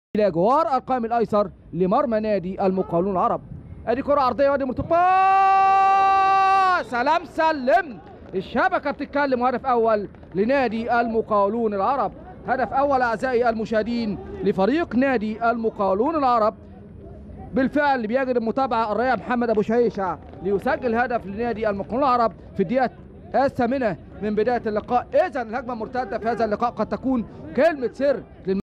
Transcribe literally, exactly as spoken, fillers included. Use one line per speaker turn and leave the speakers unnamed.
الى جوار القائم الايسر لمرمى نادي المقاولون العرب. ادي كره عرضيه وادي مرتقاه، سلام سلم، الشبكه بتتكلم. وهدف اول لنادي المقاولون العرب، هدف اول اعزائي المشاهدين لفريق نادي المقاولون العرب. بالفعل بيجري المتابعه الرائع محمد ابو شهيشه ليسجل هدف لنادي المقاولون العرب في الدقيقه الثامنه من بدايه اللقاء. اذا الهجمه المرتده في هذا اللقاء قد تكون كلمه سر